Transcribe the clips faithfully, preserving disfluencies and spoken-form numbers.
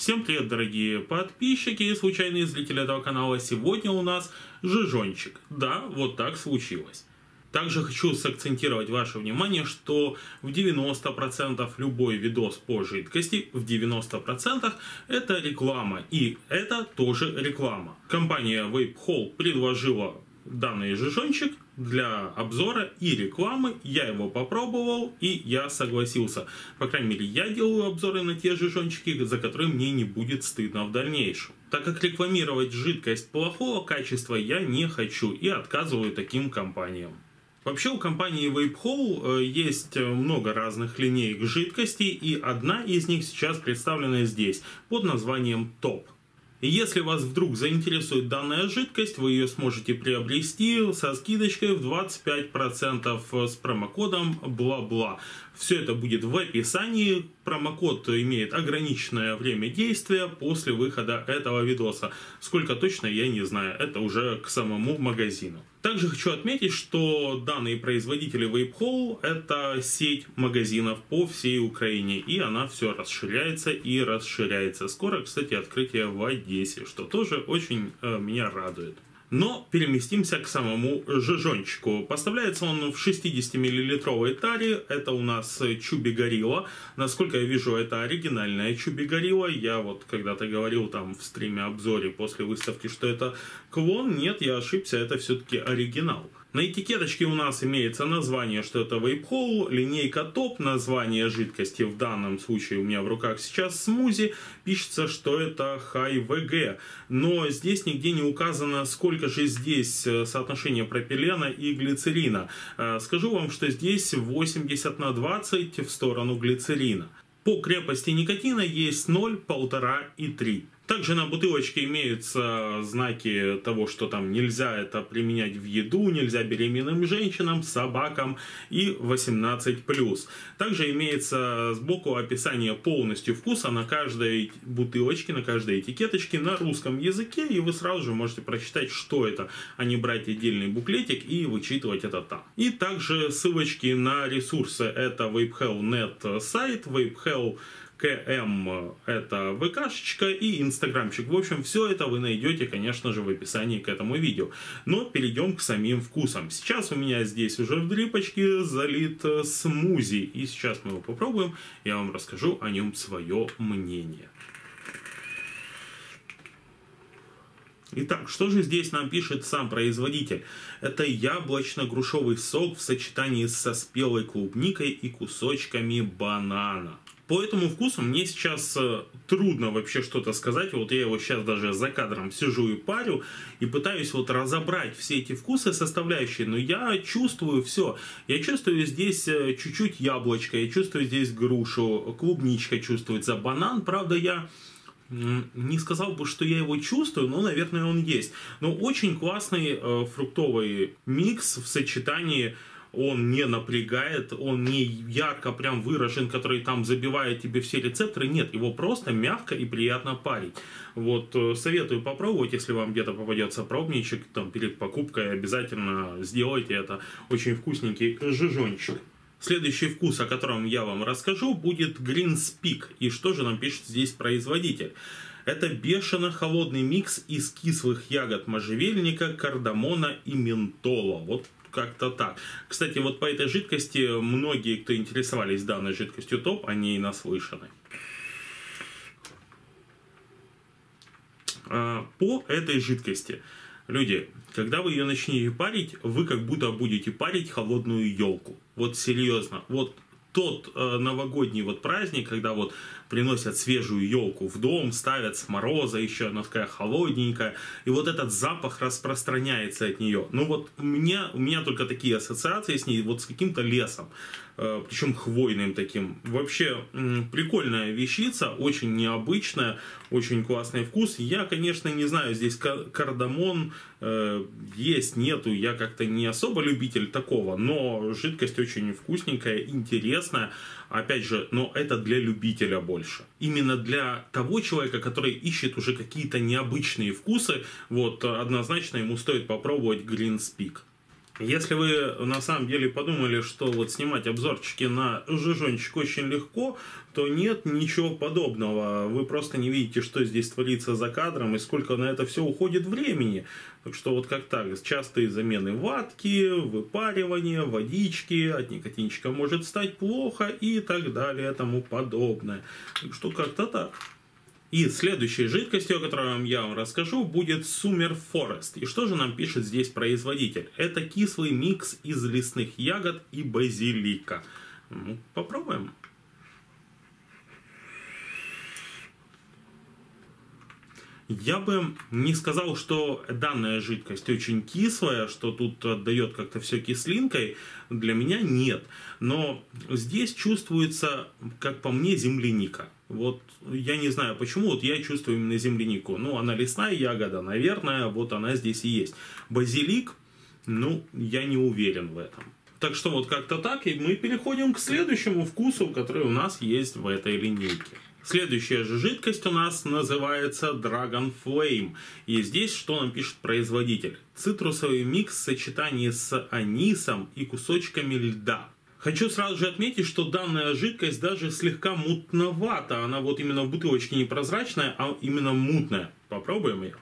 Всем привет, дорогие подписчики и случайные зрители этого канала. Сегодня у нас жижончик. Да, вот так случилось. Также хочу сакцентировать ваше внимание, что в девяноста процентах любой видос по жидкости, в девяноста процентах это реклама. И это тоже реклама. Компания Vapehole предложила данный жижончик для обзора и рекламы. Я его попробовал и я согласился. По крайней мере, я делаю обзоры на те жижончики, за которые мне не будет стыдно в дальнейшем. Так как рекламировать жидкость плохого качества я не хочу и отказываю таким компаниям. Вообще у компании Vapehole есть много разных линеек жидкостей, и одна из них сейчас представлена здесь под названием топ. И если вас вдруг заинтересует данная жидкость, вы ее сможете приобрести со скидочкой в двадцать пять процентов с промокодом бла-бла. Все это будет в описании. Промокод имеет ограниченное время действия после выхода этого видоса. Сколько точно, я не знаю. Это уже к самому магазину. Также хочу отметить, что данные производители Vapehole — это сеть магазинов по всей Украине. И она все расширяется и расширяется. Скоро, кстати, открытие в Одессе, что тоже очень э, меня радует. Но переместимся к самому жижончику. Поставляется он в шестидесятимиллилитровой таре. Это у нас Чуби Горилла. Насколько я вижу, это оригинальная Чуби Горилла. Я вот когда-то говорил там в стриме-обзоре после выставки, что это клон. Нет, я ошибся, это все-таки оригинал. На этикеточке у нас имеется название, что это Vapehole, линейка топ, название жидкости, в данном случае у меня в руках сейчас смузи, пишется, что это High ви джи, но здесь нигде не указано, сколько же здесь соотношение пропилена и глицерина. Скажу вам, что здесь восемьдесят на двадцать в сторону глицерина. По крепости никотина есть ноль, полтора и три. Также на бутылочке имеются знаки того, что там нельзя это применять в еду, нельзя беременным женщинам, собакам и восемнадцать плюс. Также имеется сбоку описание полностью вкуса на каждой бутылочке, на каждой этикеточке на русском языке, и вы сразу же можете прочитать, что это, а не брать отдельный буклетик и вычитывать это там. И также ссылочки на ресурсы: это Vapehole точка нет сайт, Vapehole КМ это ВКшечка и инстаграмчик. В общем, все это вы найдете, конечно же, в описании к этому видео. Но перейдем к самим вкусам. Сейчас у меня здесь уже в дрипочке залит смузи. И сейчас мы его попробуем. Я вам расскажу о нем свое мнение. Итак, что же здесь нам пишет сам производитель? Это яблочно-грушевый сок в сочетании со спелой клубникой и кусочками банана. По этому вкусу мне сейчас трудно вообще что-то сказать. Вот я его сейчас даже за кадром сижу и парю, и пытаюсь вот разобрать все эти вкусы, составляющие. Но я чувствую все. Я чувствую здесь чуть-чуть яблочко, я чувствую здесь грушу, клубничка чувствуется, банан. Правда, я не сказал бы, что я его чувствую, но, наверное, он есть. Но очень классный э, фруктовый микс в сочетании. Он не напрягает, он не ярко прям выражен, который там забивает тебе все рецепторы. Нет, его просто мягко и приятно парить. Вот, советую попробовать, если вам где-то попадется пробничек, там, перед покупкой обязательно сделайте это. Очень вкусненький жижончик. Следующий вкус, о котором я вам расскажу, будет Green Speak. И что же нам пишет здесь производитель? Это бешено холодный микс из кислых ягод можжевельника, кардамона и ментола. Вот как-то так. Кстати, вот по этой жидкости многие, кто интересовались данной жидкостью топ, они и наслышаны. По этой жидкости, люди, когда вы ее начнете парить, вы как будто будете парить холодную елку. Вот серьезно. Вот тот э, новогодний вот праздник, когда вот приносят свежую елку в дом, ставят с мороза, еще она такая холодненькая, и вот этот запах распространяется от нее. Ну вот у меня, у меня только такие ассоциации с ней, вот с каким-то лесом, э, причем хвойным таким. Вообще э, прикольная вещица, очень необычная, очень классный вкус. Я, конечно, не знаю, здесь кардамон э, есть, нету, я как-то не особо любитель такого, но жидкость очень вкусненькая, интересная. Опять же, но это для любителя больше. Именно для того человека, который ищет уже какие-то необычные вкусы, вот однозначно ему стоит попробовать Green Speak. Если вы на самом деле подумали, что вот снимать обзорчики на жижончик очень легко, то нет ничего подобного. Вы просто не видите, что здесь творится за кадром и сколько на это все уходит времени. Так что вот как так, частые замены ватки, выпаривание, водички, от никотинчика может стать плохо и так далее и тому подобное. Так что как-то так. И следующей жидкостью, о которой я вам расскажу, будет Summer Forest. И что же нам пишет здесь производитель? Это кислый микс из лесных ягод и базилика. Ну, попробуем. Я бы не сказал, что данная жидкость очень кислая, что тут отдает как-то все кислинкой. Для меня нет. Но здесь чувствуется, как по мне, земляника. Вот я не знаю почему, вот я чувствую именно землянику. Ну, она лесная ягода, наверное, вот она здесь и есть. Базилик, ну, я не уверен в этом. Так что вот как-то так, и мы переходим к следующему вкусу, который у нас есть в этой линейке. Следующая же жидкость у нас называется Dragon Flame. И здесь что нам пишет производитель? Цитрусовый микс в сочетании с анисом и кусочками льда. Хочу сразу же отметить, что данная жидкость даже слегка мутновата. Она вот именно в бутылочке не прозрачная, а именно мутная. Попробуем ее.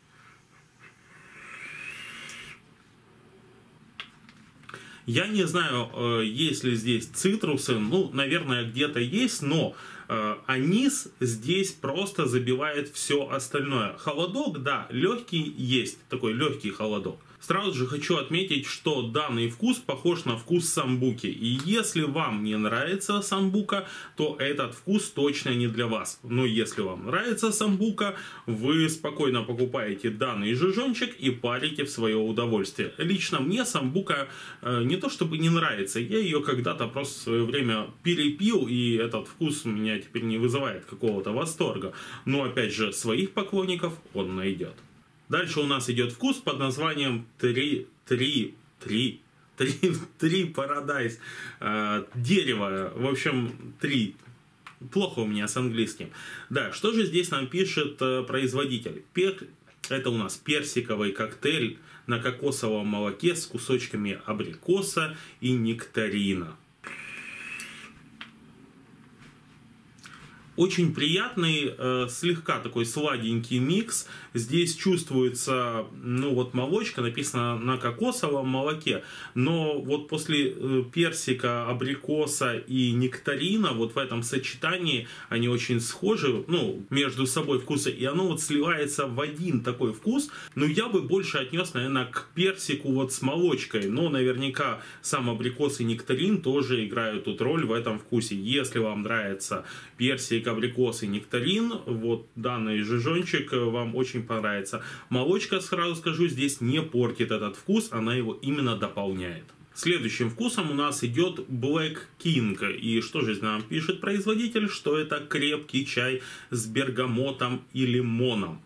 Я не знаю, есть ли здесь цитрусы. Ну, наверное, где-то есть, но анис здесь просто забивает все остальное. Холодок, да, легкий есть, такой легкий холодок. Сразу же хочу отметить, что данный вкус похож на вкус самбуки. И если вам не нравится самбука, то этот вкус точно не для вас. Но если вам нравится самбука, вы спокойно покупаете данный жижончик и парите в свое удовольствие. Лично мне самбука э, не то чтобы не нравится, я ее когда-то просто в свое время перепил, и этот вкус у меня теперь не вызывает какого-то восторга. Но опять же, своих поклонников он найдет. Дальше у нас идет вкус под названием три, три, три, три, три Paradise. Э, дерево, в общем, три. Плохо у меня с английским. Да, что же здесь нам пишет э, производитель? Пер... Это у нас персиковый коктейль на кокосовом молоке с кусочками абрикоса и нектарина. Очень приятный, э, слегка такой сладенький микс. Здесь чувствуется, ну вот молочка, написано на кокосовом молоке. Но вот после э, персика, абрикоса и нектарина, вот в этом сочетании они очень схожи, ну, между собой вкусы. И оно вот сливается в один такой вкус. Но я бы больше отнес, наверное, к персику вот с молочкой. Но наверняка сам абрикос и нектарин тоже играют тут роль в этом вкусе. Если вам нравится персик, абрикос и нектарин, вот данный жижончик вам очень понравится. Молочка, сразу скажу, здесь не портит этот вкус, она его именно дополняет. Следующим вкусом у нас идет Black King. И что же нам пишет производитель? Что это крепкий чай с бергамотом и лимоном.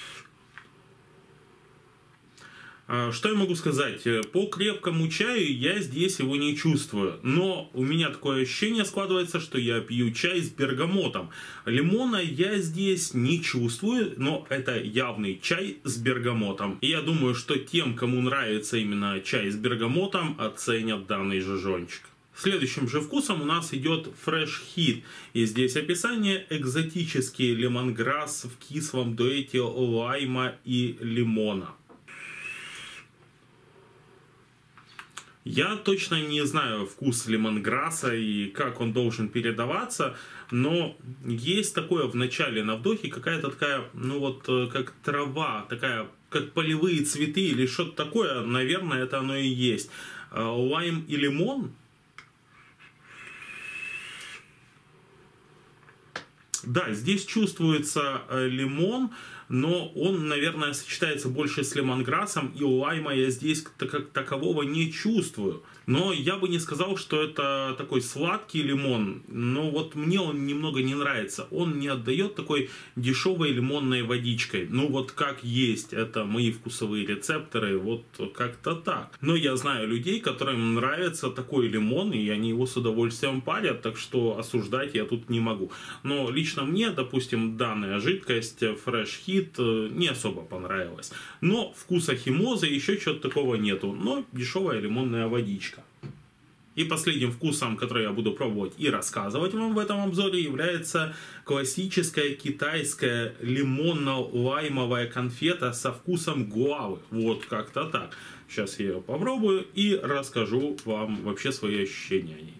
Что я могу сказать? По крепкому чаю я здесь его не чувствую. Но у меня такое ощущение складывается, что я пью чай с бергамотом. Лимона я здесь не чувствую, но это явный чай с бергамотом. И я думаю, что тем, кому нравится именно чай с бергамотом, оценят данный жижончик. Следующим же вкусом у нас идет Fresh Heat. И здесь описание: экзотический лемонграсс в кислом дуэте лайма и лимона. Я точно не знаю вкус лемонграсса и как он должен передаваться, но есть такое в начале на вдохе, какая-то такая, ну вот, как трава, такая, как полевые цветы или что-то такое, наверное, это оно и есть. Лайм и лимон. Да, здесь чувствуется лимон, но он, наверное, сочетается больше с лемонграссом, и лайма я здесь как такового не чувствую. Но я бы не сказал, что это такой сладкий лимон, но вот мне он немного не нравится. Он не отдает такой дешевой лимонной водичкой. Ну вот как есть, это мои вкусовые рецепторы, вот как-то так. Но я знаю людей, которым нравится такой лимон, и они его с удовольствием парят, так что осуждать я тут не могу. Но лично мне, допустим, данная жидкость Fresh Heat аппетит, не особо понравилось. Но вкуса химозы, еще чего-то такого нету. Но дешевая лимонная водичка. И последним вкусом, который я буду пробовать и рассказывать вам в этом обзоре, является классическая китайская лимонно-лаймовая конфета со вкусом гуавы. Вот как-то так. Сейчас я ее попробую и расскажу вам вообще свои ощущения о ней.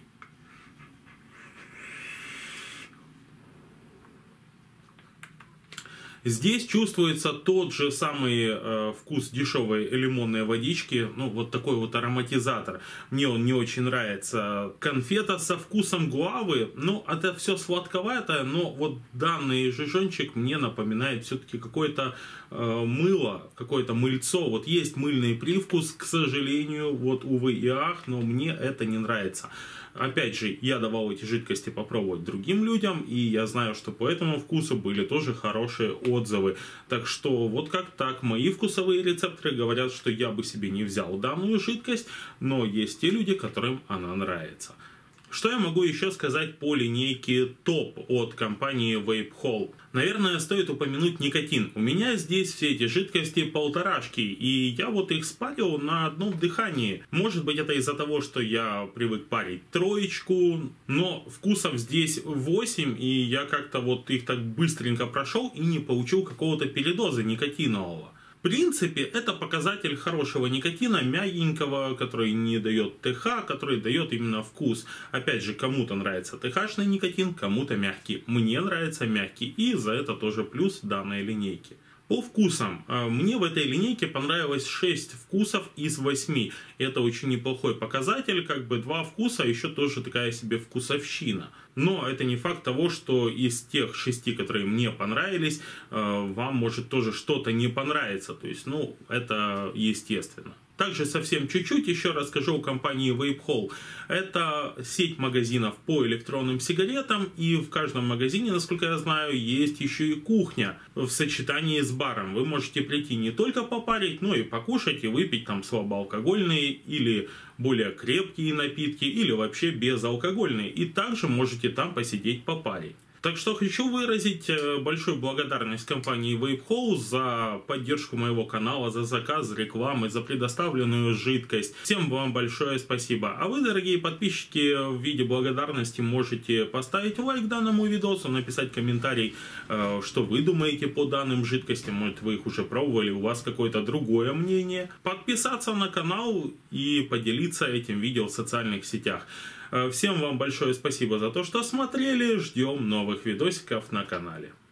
Здесь чувствуется тот же самый э, вкус дешевой лимонной водички, ну вот такой вот ароматизатор. Мне он не очень нравится. Конфета со вкусом гуавы, ну это все сладковатое, но вот данный жижончик мне напоминает все-таки какое-то э, мыло, какое-то мыльцо. Вот есть мыльный привкус, к сожалению, вот увы и ах, но мне это не нравится. Опять же, я давал эти жидкости попробовать другим людям, и я знаю, что по этому вкусу были тоже хорошие отзывы. Так что вот как так, мои вкусовые рецепторы говорят, что я бы себе не взял данную жидкость, но есть те люди, которым она нравится. Что я могу еще сказать по линейке топ от компании Vape Hole? Наверное, стоит упомянуть никотин. У меня здесь все эти жидкости полторашки, и я вот их спалил на одном дыхании. Может быть, это из-за того, что я привык парить троечку, но вкусов здесь восемь, и я как-то вот их так быстренько прошел и не получил какого-то передоза никотинового. В принципе, это показатель хорошего никотина, мягенького, который не дает ТХ, который дает именно вкус. Опять же, кому-то нравится ТХ-шный никотин, кому-то мягкий. Мне нравится мягкий, и за это тоже плюс данной линейки. По вкусам. Мне в этой линейке понравилось шесть вкусов из восьми. Это очень неплохой показатель. Как бы два вкуса, еще тоже такая себе вкусовщина. Но это не факт того, что из тех шести, которые мне понравились, вам может тоже что-то не понравиться. То есть, ну, это естественно. Также совсем чуть-чуть еще расскажу о компании Vape Hole. Это сеть магазинов по электронным сигаретам, и в каждом магазине, насколько я знаю, есть еще и кухня в сочетании с баром. Вы можете прийти не только попарить, но и покушать и выпить там слабоалкогольные или более крепкие напитки, или вообще безалкогольные. И также можете там посидеть попарить. Так что хочу выразить большую благодарность компании Vape Hole за поддержку моего канала, за заказ рекламы, за предоставленную жидкость. Всем вам большое спасибо. А вы, дорогие подписчики, в виде благодарности можете поставить лайк данному видосу, написать комментарий, что вы думаете по данным жидкостям. Может, вы их уже пробовали, у вас какое-то другое мнение. Подписаться на канал и поделиться этим видео в социальных сетях. Всем вам большое спасибо за то, что смотрели. Ждем новых видосиков на канале.